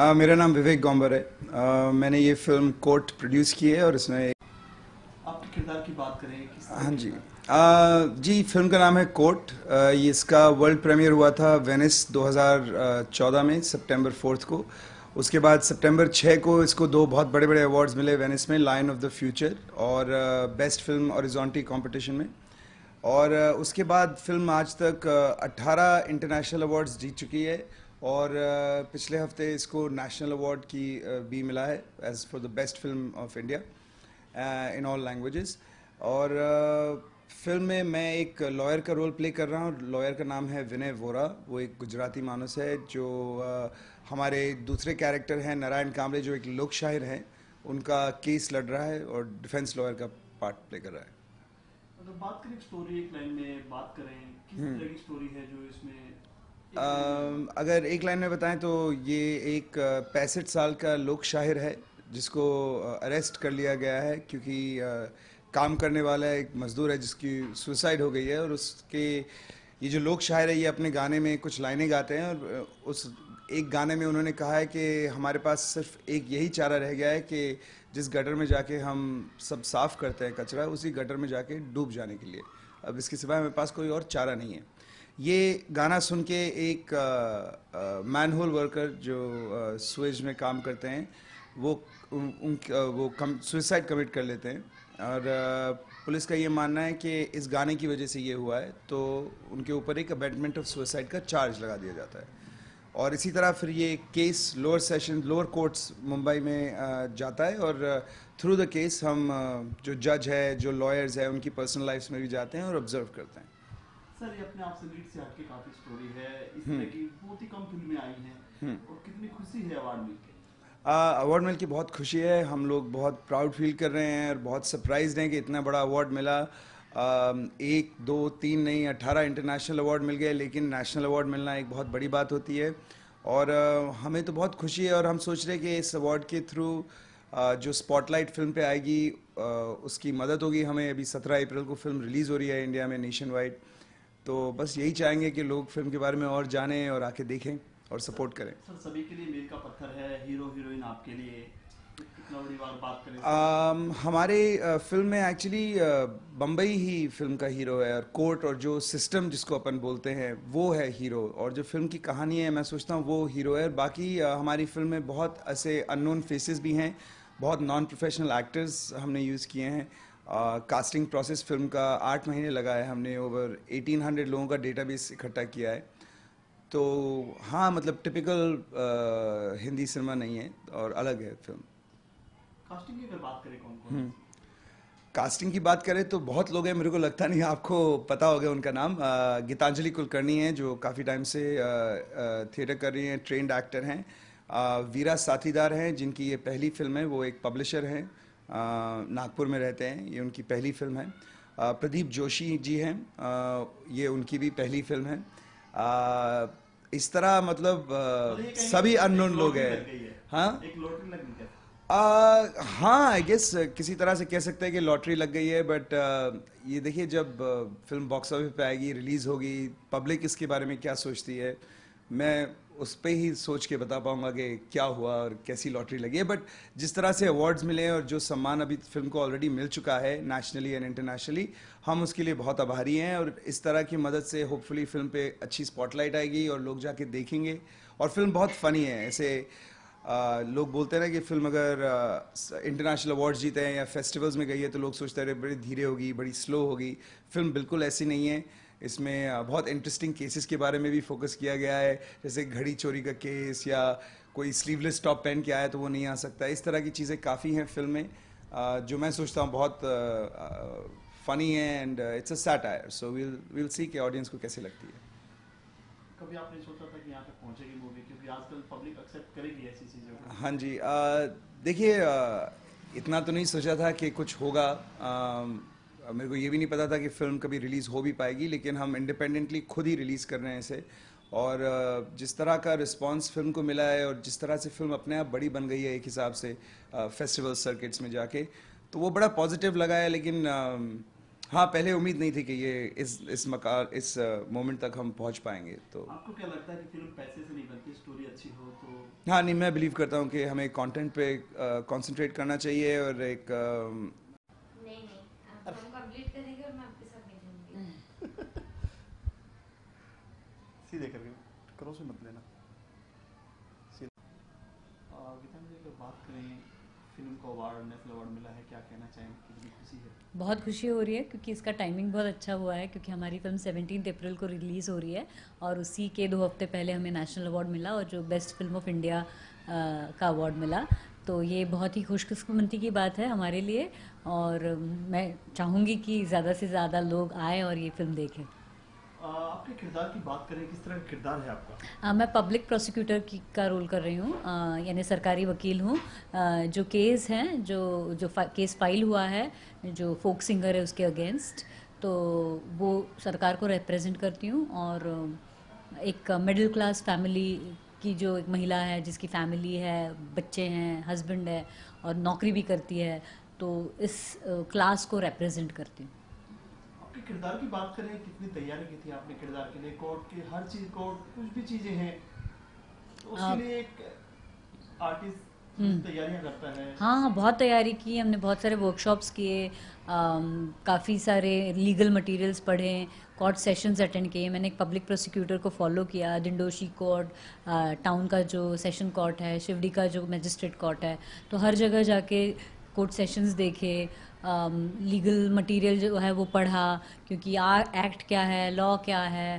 मेरा नाम विवेक गौंबर है। मैंने ये फिल्म कोर्ट प्रोड्यूस की है और इसमें आपके किरदार की बात करें किस तरह हाँ के जी। किरदार। जी, फिल्म का नाम है कोर्ट। ये इसका वर्ल्ड प्रीमियर हुआ था वेनिस 2014 में, सितंबर 4 को। उसके बाद सितंबर 6 को इसको दो बहुत बड़े बड़े अवार्ड्स मिले वेनिस में, लायन ऑफ द फ्यूचर और बेस्ट फिल्म हॉरिजॉन्टल कंपटीशन में। और उसके बाद फिल्म आज तक 18 इंटरनेशनल अवार्ड्स जीत चुकी है। और पिछले हफ्ते इसको नेशनल अवार्ड की भी मिला है as for the best film of India in all languages. और फिल्म में मैं एक लॉयर का रोल प्ले कर रहा हूँ। लॉयर का नाम है विनय वोरा। वो एक गुजराती मानुस है जो हमारे दूसरे कैरेक्टर हैं नारायण कांबले, जो एक लोक शायर हैं, उनका केस लड़ रहा है और डिफेंस लॉयर का पार्ट प्ले कर रहा है। अगर बात करें स्टोरी एक लाइन में बात करें किस तरह की स्टोरी है जो इसमें एक लाइन में अगर अगर एक लाइन में बताएं तो ये एक 65 साल का लोक शाहिर है जिसको अरेस्ट कर लिया गया है क्योंकि काम करने वाला एक मजदूर है जिसकी सुसाइड हो गई है। और उसके ये जो लोक शायर है ये अपने गाने में कुछ लाइनें गाते हैं और उस एक गाने में उन्होंने कहा है कि हमारे पास सिर्फ एक यही चारा रह गया है कि जिस गटर में जाके हम सब साफ करते हैं कचरा, उसी गटर में जाके डूब जाने के लिए। अब इसके सिवाय हमारे पास कोई और चारा नहीं है। ये गाना सुन के एक मैनहोल वर्कर जो सुएज में काम करते हैं वो वो सुसाइड कमिट कर लेते हैं। और पुलिस का ये मानना है कि इस गाने की वजह से ये हुआ है, तो उनके ऊपर एक अबेटमेंट ऑफ सुसाइड का चार्ज लगा दिया जाता है। और इसी तरह फिर ये केस लोअर कोर्ट्स मुंबई में जाता है और थ्रू द केस हम जो जज है, जो लॉयर्स है, उनकी पर्सनल लाइफ्स में भी जाते हैं और ऑब्जर्व करते हैं। सर ये अपने आप से लीड से हटके काफी स्टोरी है इस तरह की बहुत ही कम फिल्में आई हैं और कितनी खुशी है अवार्ड मिलके। अवार्ड मिल के बहुत खुशी है। हम लोग बहुत प्राउड फील कर रहे हैं और बहुत सरप्राइज्ड हैं कि इतना बड़ा अवार्ड मिला। एक दो तीन नहीं, 18 इंटरनेशनल अवार्ड मिल गए, लेकिन नेशनल अवार्ड मिलना एक बहुत बड़ी बात होती है। और हमें तो बहुत खुशी है और हम सोच रहे हैं कि इस अवार्ड के थ्रू जो स्पॉटलाइट फिल्म पे आएगी उसकी मदद होगी हमें। अभी 17 अप्रैल को फिल्म रिलीज़ हो रही है इंडिया में नेशन वाइड। तो बस यही चाहेंगे कि लोग फिल्म के बारे में और जानें और आके देखें और सर सपोर्ट करें। सर सभी के लिए मील का पत्थर है हीरो हीरोइन आपके लिए कितना बड़ी बात करें सर। हमारे फिल्म में एक्चुअली बम्बई ही फिल्म का हीरो है और कोर्ट और जो सिस्टम जिसको अपन बोलते हैं वो है हीरो, और जो फिल्म की कहानी है मैं सोचता हूँ वो हीरो है। बाकी हमारी फिल्म में बहुत ऐसे अननोन फेसेस भी हैं, बहुत नॉन प्रोफेशनल एक्टर्स हमने यूज़ किए हैं। कास्टिंग प्रोसेस फिल्म का 8 महीने लगा है। हमने ओवर 1800 लोगों का डेटाबेस इकट्ठा किया है। तो हाँ, मतलब टिपिकल हिंदी सिनेमा नहीं है और अलग है फिल्म। कास्टिंग की अगर बात करें कौन कौन है। कास्टिंग की बात करें तो बहुत लोग हैं, मेरे को लगता नहीं आपको पता होगा उनका नाम। गीतांजलि कुलकर्णी हैं जो काफ़ी टाइम से थिएटर कर रही हैं, ट्रेंड एक्टर हैं। वीरा साथीदार हैं जिनकी ये पहली फिल्म है, वो एक पब्लिशर हैं, नागपुर में रहते हैं, ये उनकी पहली फिल्म है। प्रदीप जोशी जी हैं, ये उनकी भी पहली फिल्म है। इस तरह मतलब और ये कहेंगे सभी एक अननोन लोग लॉटरी हैं। लग गई है। हाँ। एक लॉटरी लग गई है। हाँ, आई गेस किसी तरह से कह सकते हैं कि लॉटरी लग गई है। बट ये देखिए, जब फिल्म बॉक्स ऑफिस पे आएगी, रिलीज़ होगी, पब्लिक इसके बारे में क्या सोचती है, मैं उस पे ही सोच के बता पाऊंगा कि क्या हुआ और कैसी लॉटरी लगी है। बट जिस तरह से अवार्ड्स मिले हैं और जो सम्मान अभी फिल्म को ऑलरेडी मिल चुका है नेशनली एंड इंटरनेशनली, हम उसके लिए बहुत आभारी हैं। और इस तरह की मदद से होपफुली फिल्म पे अच्छी स्पॉटलाइट आएगी और लोग जाके देखेंगे। और फिल्म बहुत फ़नी है। ऐसे लोग बोलते हैं ना कि फिल्म अगर इंटरनेशनल अवार्ड्स जीते हैं या फेस्टिवल्स में गई है तो लोग सोचते हैं बड़ी धीरे होगी, बड़ी स्लो होगी। फिल्म बिल्कुल ऐसी नहीं है। इसमें बहुत इंटरेस्टिंग केसेस के बारे में भी फोकस किया गया है, जैसे घड़ी चोरी का केस या कोई स्लीवलेस टॉप पहन के आया तो वो नहीं आ सकता। इस तरह की चीज़ें काफ़ी हैं फिल्म में, जो मैं सोचता हूँ बहुत फ़नी है and it's a satire. So will see कि ऑडियंस को कैसे लगती है। कभी आपने सोचा था कि यहाँ तक पहुँचेगी मूवी क्योंकि आजकल पब्लिक एक्सेप्ट करेगी ऐसी चीज़ों को। हाँ जी, देखिए, इतना तो नहीं सोचा था कि कुछ होगा। मेरे को ये भी नहीं पता था कि फ़िल्म कभी रिलीज़ हो भी पाएगी, लेकिन हम इंडिपेंडेंटली खुद ही रिलीज़ कर रहे हैं इसे। और जिस तरह का रिस्पांस फिल्म को मिला है और जिस तरह से फिल्म अपने आप बड़ी बन गई है एक हिसाब से फेस्टिवल सर्किट्स में जाके, तो वो बड़ा पॉजिटिव लगा है। लेकिन हाँ, पहले उम्मीद नहीं थी कि ये इस मोमेंट तक हम पहुंच पाएंगे, तो आपको क्या लगता है कि फिल्म पैसे से नहीं बनती, स्टोरी अच्छी हो तो? हाँ, नहीं, मैं बिलीव करता हूँ कि हमें कंटेंट पे कंसंट्रेट करना चाहिए, और एक नहीं नहीं, अब हम कंप्लीट करेंगे और मैं आपके साथ नहीं जाऊंगी। सीधे करके करो से मत लेना। गीतांजलि, अगर बात करें, फिल्म को अवार्ड, नेशनल अवार्ड मिला है, क्या कहना चाहेंगे, कितनी खुशी है? बहुत खुशी हो रही है क्योंकि इसका टाइमिंग बहुत अच्छा हुआ है, क्योंकि हमारी फिल्म 17 अप्रैल को रिलीज़ हो रही है और उसी के 2 हफ्ते पहले हमें नेशनल अवार्ड मिला और जो बेस्ट फिल्म ऑफ इंडिया का अवार्ड मिला। तो ये बहुत ही खुशकिस्मती की बात है हमारे लिए, और मैं चाहूँगी कि ज़्यादा से ज़्यादा लोग आए और ये फिल्म देखें। आपके किरदार की बात करें, किस तरह का किरदार है आपका? मैं पब्लिक प्रोसिक्यूटर का रोल कर रही हूँ, यानी सरकारी वकील हूँ। जो केस हैं, जो केस फाइल हुआ है, जो फोक सिंगर है उसके अगेंस्ट, तो वो सरकार को रिप्रेजेंट करती हूँ। और एक मिडिल क्लास फैमिली की जो एक महिला है, जिसकी फैमिली है, बच्चे हैं, हस्बैंड है और नौकरी भी करती है, तो इस क्लास को रिप्रेजेंट करती हूँ। आपके किरदार की बात करें, कितनी तैयारी की थी आपने किरदार के लिए? कोर्ट की हर चीज, कोर्ट कुछ भी चीजें हैं तो उसके लिए एक आर्टिस्ट तैयारियां करता है। हाँ हाँ, बहुत तैयारी की हमने, बहुत सारे वर्कशॉप्स किए, काफ़ी सारे लीगल मटेरियल्स पढ़े, कोर्ट सेशंस अटेंड किए। मैंने एक पब्लिक प्रोसिक्यूटर को फॉलो किया, दिंडोशी कोर्ट, टाउन का जो सेशन कोर्ट है, शिवडी का जो मजिस्ट्रेट कोर्ट है, तो हर जगह जाके कोर्ट सेशंस देखे, लीगल मटेरियल जो है वो पढ़ा, क्योंकि एक्ट क्या है, लॉ क्या है,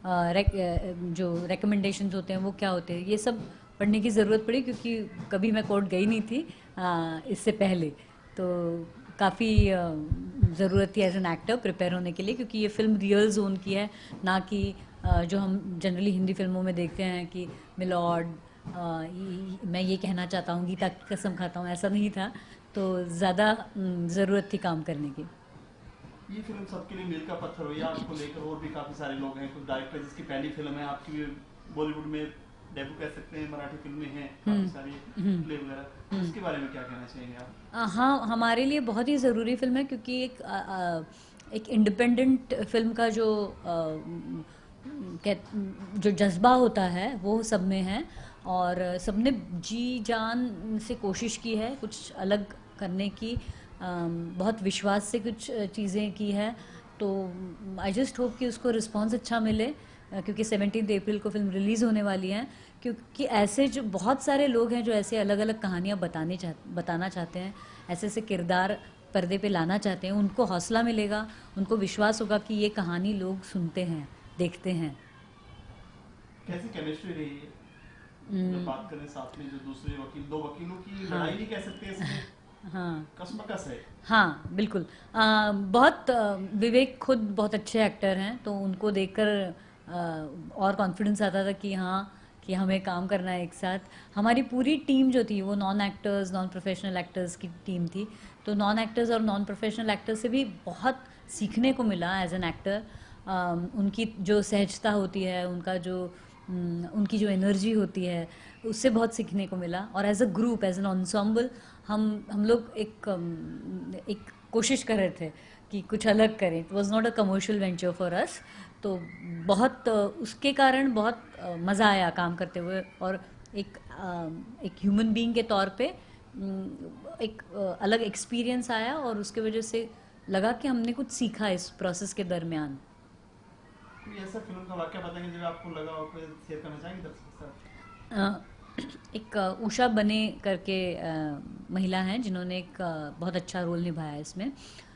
जो रिकमेंडेशंस होते हैं वो क्या होते हैं, ये सब पढ़ने की ज़रूरत पड़ी, क्योंकि कभी मैं कोर्ट गई नहीं थी इससे पहले। तो काफ़ी ज़रूरत थी एज एन एक्टर प्रिपेयर होने के लिए, क्योंकि ये फिल्म रियल जोन की है, ना कि जो हम जनरली हिंदी फिल्मों में देखते हैं कि मिलॉर्ड, मैं ये कहना चाहता हूँ, गीता की कसम खाता हूँ, ऐसा नहीं था। तो ज़्यादा ज़रूरत थी काम करने की। ये फिल्म सबके लिए मील का पत्थर हुई। आपको लेकर और भी काफी सारे लोग हैं, कुछ डायरेक्टर जिसकी पहली फिल्म है, आपकी भी बॉलीवुड में डेब्यू कह सकते हैं, मराठी फिल्में हैं काफी सारी, प्ले वगैरह, उसके बारे में क्या कहना चाहेंगे आप? हाँ, हमारे लिए बहुत ही ज़रूरी फिल्म है, क्योंकि एक इंडिपेंडेंट फिल्म का जो जज्बा होता है वो सब में है, और सबने जी जान से कोशिश की है कुछ अलग करने की, बहुत विश्वास से कुछ चीज़ें की है। तो आई जस्ट होप कि उसको रिस्पांस अच्छा मिले, क्योंकि 17 अप्रैल को फिल्म रिलीज़ होने वाली है। क्योंकि ऐसे जो बहुत सारे लोग हैं जो ऐसे अलग अलग कहानियाँ बताना चाहते हैं, ऐसे ऐसे किरदार पर्दे पे लाना चाहते हैं, उनको हौसला मिलेगा, उनको विश्वास होगा कि ये कहानी लोग सुनते हैं, देखते हैं। कैसी केमिस्ट्री रही है जब बात करें साथ में जो दूसरे वकील, दो वकीलों की लड़ाई नहीं कह सकते इसमें, हाँ कसमकस है। हाँ, बिल्कुल। बहुत विवेक खुद बहुत अच्छे एक्टर हैं, तो उनको देखकर और कॉन्फिडेंस आता था कि हाँ, कि हमें काम करना है एक साथ। हमारी पूरी टीम जो थी वो non actors, non professional actors की टीम थी, तो नॉन एक्टर्स और नॉन प्रोफेशनल एक्टर्स से भी बहुत सीखने को मिला एज एन एक्टर। उनकी जो सहजता होती है, उनकी जो एनर्जी होती है, उससे बहुत सीखने को मिला। और as a group, as an ensemble, हम लोग एक कोशिश कर रहे थे कि कुछ अलग करें। It was not a commercial venture for us, तो बहुत उसके कारण बहुत मज़ा आया काम करते हुए, और एक ह्यूमन बीइंग के तौर पे एक अलग एक्सपीरियंस आया, और उसके वजह से लगा कि हमने कुछ सीखा इस प्रोसेस के दरमियान। कोई ऐसा फिल्म का वाक्य बताएंगे जो आपको लगा और कोई शेयर करना चाहेंगे दर्शक के साथ? एक उषा बने करके महिला हैं, जिन्होंने एक बहुत अच्छा रोल निभाया है इसमें।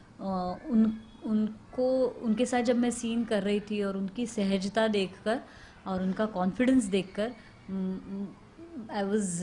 उनको उनके साथ जब मैं सीन कर रही थी, और उनकी सहजता देखकर और उनका कॉन्फिडेंस देखकर, I was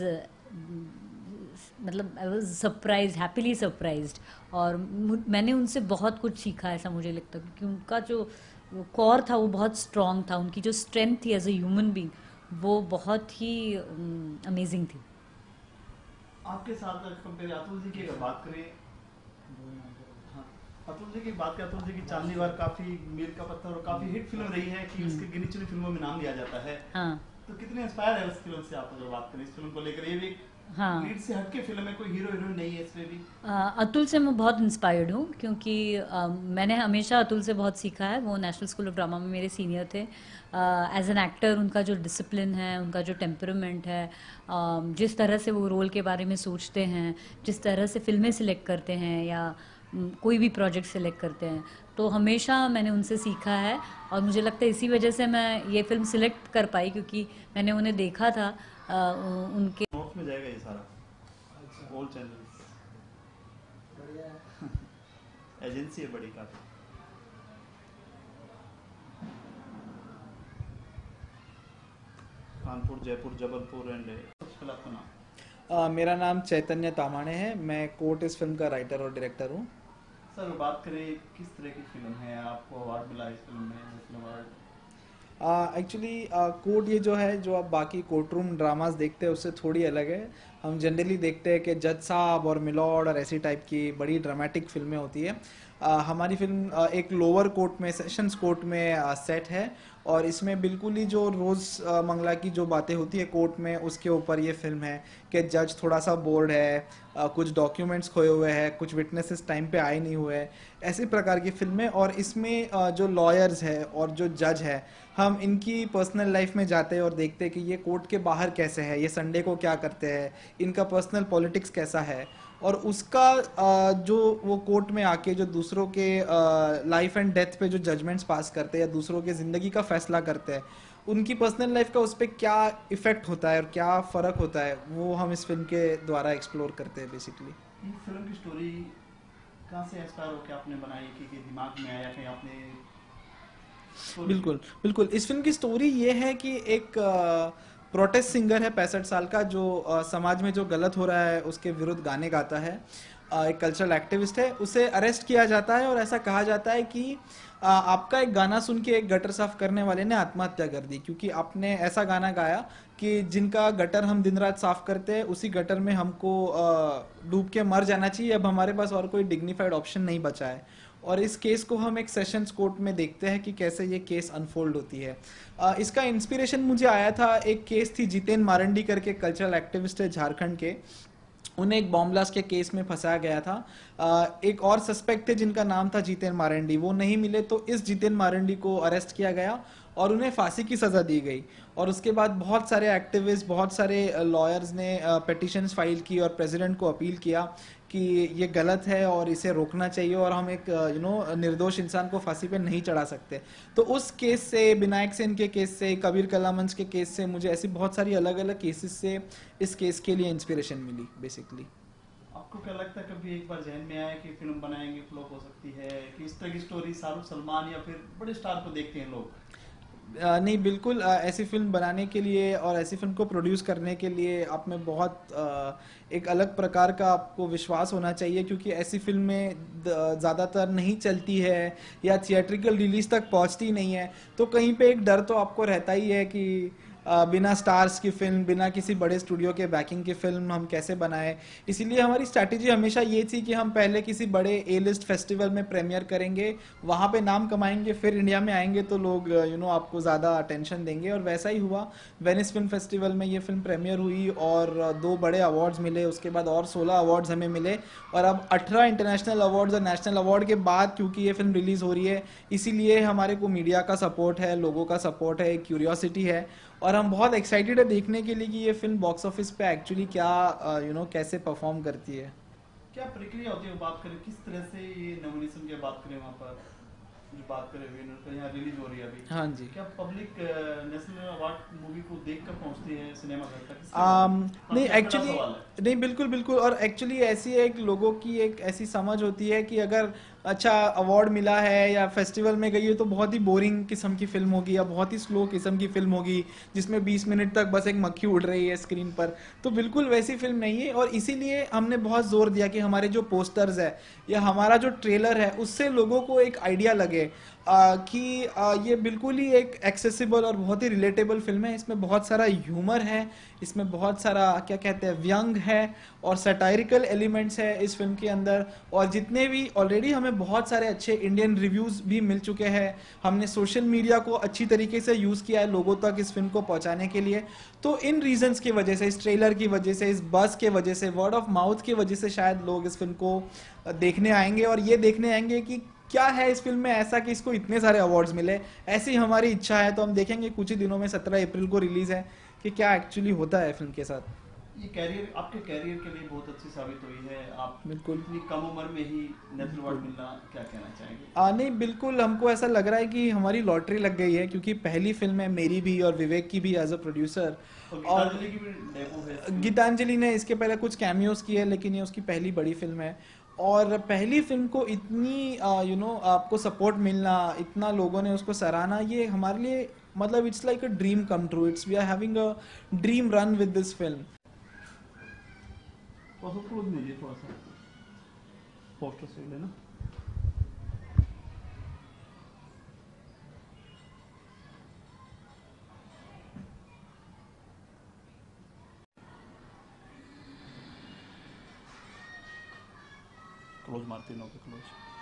I was surprise, happily surprised. और मैंने उनसे बहुत कुछ सीखा, ऐसा मुझे लगता है, क्योंकि उनका जो कोर था वो बहुत स्ट्रॉन्ग था, उनकी जो स्ट्रेंथ थी एज ए ह्यूमन बीइंग, वो बहुत ही अमेजिंग थी। आपके साथ कंपेयर अतुल जी की अगर बात करें, हाँ, अतुल जी की बात करें, अतुल जी की चांदनी वार काफी मील का पत्थर और काफी हिट फिल्म रही है कि उसके गिनी चुनी फिल्मों में नाम लिया जाता है। हाँ, तो कितने इंस्पायर है उस फिल्म से आप अगर बात करें, इस फिल्म को लेकर? ये भी हाँ। लीड से हटके फिल्म में कोई हीरो हीरोइन नहीं है इसमें भी? अतुल से मैं बहुत इंस्पायर्ड हूँ, क्योंकि मैंने हमेशा अतुल से बहुत सीखा है। वो नेशनल स्कूल ऑफ ड्रामा में मेरे सीनियर थे। एज एन एक्टर उनका जो डिसिप्लिन है, उनका जो टेम्परामेंट है, जिस तरह से वो रोल के बारे में सोचते हैं, जिस तरह से फिल्में सिलेक्ट करते हैं या कोई भी प्रोजेक्ट सिलेक्ट करते हैं, तो हमेशा मैंने उनसे सीखा है। और मुझे लगता है इसी वजह से मैं ये फिल्म सिलेक्ट कर पाई, क्योंकि मैंने उन्हें देखा था उनके। नोट्स में जाएगा ये सारा, ऑल चैनल्स। एजेंसी है बड़ी काफी। कानपुर, जयपुर, जबलपुर एंड सबसे पहले आपका नाम? मेरा नाम चैतन्य तामाणे है। मैं कोर्ट इस फिल्म का राइटर और डायरेक्टर हूँ। सर बात करें किस तरह की फिल्म है, आपको अवार्ड मिला इस फिल्म में, नेशनल अवार्ड? एक्चुअली कोर्ट ये जो है, जो आप बाकी कोर्ट रूम ड्रामास देखते हैं उससे थोड़ी अलग है। हम जनरली देखते हैं कि जज साहब और मिलॉर्ड और ऐसी टाइप की बड़ी ड्रामेटिक फिल्में होती है। हमारी फिल्म एक लोअर कोर्ट में, सेशंस कोर्ट में सेट है, और इसमें बिल्कुल ही जो रोज़ मंगला की जो बातें होती है कोर्ट में, उसके ऊपर ये फिल्म है कि जज थोड़ा सा बोर्ड है, कुछ डॉक्यूमेंट्स खोए हुए हैं, कुछ विटनेसेस टाइम पे आए नहीं हुए, ऐसे प्रकार की फिल्में। और इसमें जो लॉयर्स है और जो जज है, हम इनकी पर्सनल लाइफ में जाते हैं और देखते हैं कि ये कोर्ट के बाहर कैसे है, ये संडे को क्या करते हैं, इनका पर्सनल पॉलिटिक्स कैसा है, और उसका जो वो कोर्ट में आके जो दूसरों के लाइफ एंड डेथ पे जो जजमेंट्स पास करते हैं या दूसरों के ज़िंदगी का फैसला करते हैं, उनकी पर्सनल लाइफ का उस पर क्या इफ़ेक्ट होता है और क्या फ़र्क होता है, वो हम इस फिल्म के द्वारा एक्सप्लोर करते हैं बेसिकली। ये फिल्म की स्टोरी कहाँ से इंस्पायर होकर आपने बनाई, कि दिमाग में आया, कहीं आपने? बिल्कुल बिल्कुल, इस फिल्म की स्टोरी ये है कि एक प्रोटेस्ट सिंगर है 65 साल का, जो समाज में जो गलत हो रहा है उसके विरुद्ध गाने गाता है। एक कल्चरल एक्टिविस्ट है, उसे अरेस्ट किया जाता है और ऐसा कहा जाता है कि आपका एक गाना सुन के एक गटर साफ करने वाले ने आत्महत्या कर दी, क्योंकि आपने ऐसा गाना गाया कि जिनका गटर हम दिन रात साफ करते हैं उसी गटर में हमको डूब के मर जाना चाहिए, अब हमारे पास और कोई डिग्निफाइड ऑप्शन नहीं बचा है। और इस केस को हम एक सेशंस कोर्ट में देखते हैं कि कैसे ये केस अनफोल्ड होती है। इसका इंस्पिरेशन मुझे आया था, एक केस थी जितेन मारंडी करके, कल्चरल एक्टिविस्ट है झारखंड के, उन्हें एक बॉम्ब ब्लास्ट के केस में फंसाया गया था। एक और सस्पेक्ट थे जिनका नाम था जितेन मारंडी, वो नहीं मिले तो इस जितेन मारंडी को अरेस्ट किया गया और उन्हें फांसी की सज़ा दी गई। और उसके बाद बहुत सारे एक्टिविस्ट, बहुत सारे लॉयर्स ने पिटीशंस फाइल की और प्रेसिडेंट को अपील किया कि ये गलत है और इसे रोकना चाहिए और हम एक निर्दोष इंसान को फांसी पे नहीं चढ़ा सकते। तो उस केस से, विनायक सेन के केस से, कबीर कलामंच के केस से, मुझे ऐसी बहुत सारी अलग अलग केसेस से इस केस के लिए इंस्पिरेशन मिली बेसिकली। आपको क्या लगता है, कभी एक बार जहन में आया कि फिल्म बनाएंगे, फ्लॉप हो सकती है, कि इस तरह की स्टोरी शाहरुख, सलमान या फिर बड़े स्टार को देखते हैं लोग? नहीं, बिल्कुल ऐसी फिल्म बनाने के लिए और ऐसी फिल्म को प्रोड्यूस करने के लिए आप में बहुत एक अलग प्रकार का आपको विश्वास होना चाहिए, क्योंकि ऐसी फिल्में ज़्यादातर नहीं चलती है या थिएट्रिकल रिलीज तक पहुंचती नहीं है। तो कहीं पे एक डर तो आपको रहता ही है कि बिना स्टार्स की फिल्म, बिना किसी बड़े स्टूडियो के बैकिंग की फिल्म हम कैसे बनाएं। इसीलिए हमारी स्ट्रैटेजी हमेशा ये थी कि हम पहले किसी बड़े ए लिस्ट फेस्टिवल में प्रीमियर करेंगे, वहाँ पे नाम कमाएंगे, फिर इंडिया में आएंगे तो लोग आपको ज़्यादा अटेंशन देंगे। और वैसा ही हुआ, वेनिस फिल्म फेस्टिवल में ये फिल्म प्रीमियर हुई और 2 बड़े अवार्ड्स मिले, उसके बाद और 16 अवार्ड्स हमें मिले, और अब 18 इंटरनेशनल अवार्ड्स और नेशनल अवार्ड के बाद, क्योंकि ये फिल्म रिलीज़ हो रही है, इसीलिए हमारे को मीडिया का सपोर्ट है, लोगों का सपोर्ट है, क्यूरियोसिटी है, और हम बहुत एक्साइटेड है देखने के लिए कि ये फिल्म बॉक्स ऑफिस पे एक्चुअली क्या कैसे परफॉर्म करती है। क्या प्रक्रिया होती है, बात करें किस तरह से ये नॉमिनेशन की बात करें, वहाँ पर जो बात करें विनर का, यहाँ रिलीज हो रही है अभी, हाँ जी, क्या पब्लिक नेशनल अवार्ड मूवी को देखकर पहुँचती है सिनेमा घर तक? नहीं एक्चुअली नहीं, बिल्कुल बिल्कुल, और एक्चुअली ऐसी एक लोगों की एक ऐसी समझ होती है कि अगर अच्छा अवार्ड मिला है या फेस्टिवल में गई है तो बहुत ही बोरिंग किस्म की फिल्म होगी या बहुत ही स्लो किस्म की फिल्म होगी जिसमें 20 मिनट तक बस एक मक्खी उड़ रही है स्क्रीन पर। तो बिल्कुल वैसी फिल्म नहीं है, और इसीलिए हमने बहुत जोर दिया कि हमारे जो पोस्टर्स है या हमारा जो ट्रेलर है उससे लोगों को एक आइडिया लगे। कि ये बिल्कुल ही एक एक्सेसिबल और बहुत ही रिलेटेबल फिल्म है। इसमें बहुत सारा ह्यूमर है, इसमें बहुत सारा क्या कहते हैं व्यंग है और सटायरिकल एलिमेंट्स है इस फिल्म के अंदर। और जितने भी ऑलरेडी हमें बहुत सारे अच्छे इंडियन रिव्यूज़ भी मिल चुके हैं, हमने सोशल मीडिया को अच्छी तरीके से यूज़ किया है लोगों तक इस फिल्म को पहुंचाने के लिए। तो इन रीजंस की वजह से, इस ट्रेलर की वजह से, इस बज़ के वजह से, वर्ड ऑफ माउथ की वजह से शायद लोग इस फिल्म को देखने आएंगे और ये देखने आएंगे कि क्या है इस फिल्म में ऐसा कि इसको इतने सारे अवार्ड्स मिले। ऐसी हमारी इच्छा है। तो हम देखेंगे कुछ ही दिनों में, 17 अप्रैल को रिलीज है, कि क्या एक्चुअली होता है फिल्म के साथ। ये कैरियर, आपके कैरियर के लिए बहुत अच्छी साबित हुई है। आप बिल्कुल। इतनी कम उम्र में ही नेशनल अवार्ड मिलना, क्या कहना चाहेंगे? नहीं बिल्कुल, हमको ऐसा लग रहा है कि हमारी लॉटरी लग गई है, क्योंकि पहली फिल्म है मेरी भी और विवेक की भी एज अ प्रोड्यूसर। और गीतांजलि की भी डेब्यू है इसमें। गीतांजलि ने इसके पहले कुछ कैमियोज किए, लेकिन ये उसकी पहली बड़ी फिल्म है। और पहली फिल्म को इतनी आपको सपोर्ट मिलना, इतना लोगों ने उसको सराहना, ये हमारे लिए मतलब it's like a dream come true. It's we are having a dream run with this film. Close लीजिए थोड़ा सा, पोस्टर से लेना। क्लोज मारते हैं, क्लोज।